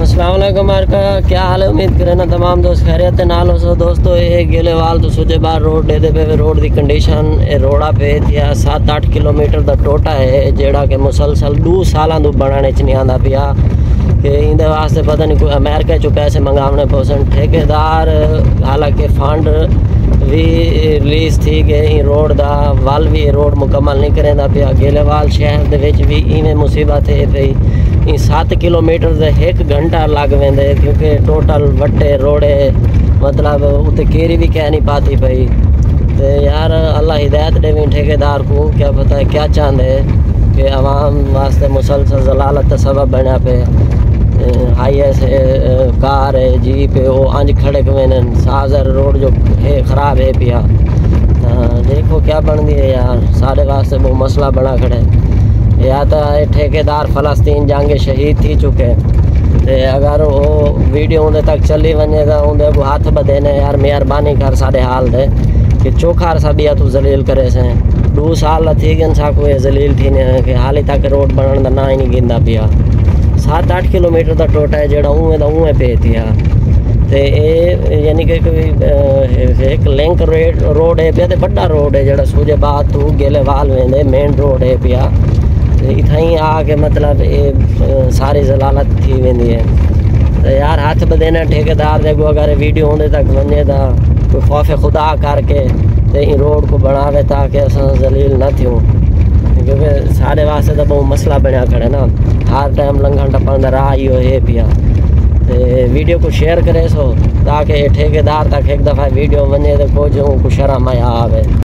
अस्सलाम वालेकुम मार्का, क्या हाल है? उम्मीद करें ना तमाम दोस्त खैरियत नाल हो। सो दोस्तों ये गेलेवाल तो सुजे बार रोड दे पे रोड दी कंडीशन ए रोड़ा पे थिया 7-8 किलोमीटर दा टोटा है जेड़ा कि मुसलसल 2 साल तो बनाने च नहीं आंदा पिया कि इंदे वास्ते पता नहीं कोई अमेरिका चो पैसे मंगावने पोसन। ठेकेदार हालांकि फंड भी रिलीज़ थी गए रोड दा वाल भी रोड मुकम्मल नहीं करेंदा पिया। गेलेवाल शहर दे विच भी इवें मुसीबत है पई 7 किलोमीटर से 1 घंटा लग वेंदे क्योंकि टोटल वट्टे रोड़े मतलब उत्ते केरी भी कह नहीं पाती पई। तो यार अल्लाह हिदायत देवी ठेकेदार को, क्या पता है क्या चाहते कि आवाम वास्ते मुसलसल जलालत का सबब बना पे। हाई एस कार है जीप है वो अंज खड़े कवें साजर रोड जो है ख़राब है पिया। देखो क्या बनती है यार, सारे वास्ते वो मसला बना खड़े। या तो ठेकेदार फ़लस्तीन जांगे शहीद थी चुके ते अगर वो वीडियो उन्हें तक चली वने तो उन्हें को हाथ बदेने यार मेहरबानी कर सारे हाल दे कि चोखार सा भी तू जलील करे से 2 साल थी गन सा कोई जलील थी ने कि हाली तक रोड बनने का ना ही नहीं गिंदा पिया। 7-8 किलोमीटर का टोटा है जेड़ा उवें पे थिया ते यानी कि एक लिंक रोड है पिया ते बड़ा रोड है जेड़ा सूजे बाद तू गेलेवाल वेंदे मेन रोड है पिया। इतना ही आके मतलब ये सारी जलालत थी वेंदी है। तो यार हाथ बदेना ठेकेदार देखो अगर वीडियो होने तक वने तो कोई खौफ खुदा करके तो रोड को बनावे ताकि असां जलील न थियूं क्योंकि सारे वास्ते तो बहुत मसला बनया खड़े ना। हर टाइम लंघन टपन राह ही है पिया। तो वीडियो को शेयर करे सो ताकि ठेकेदार तक एक दफ़ा वीडियो वने तो कुछ शर्म आया आवे।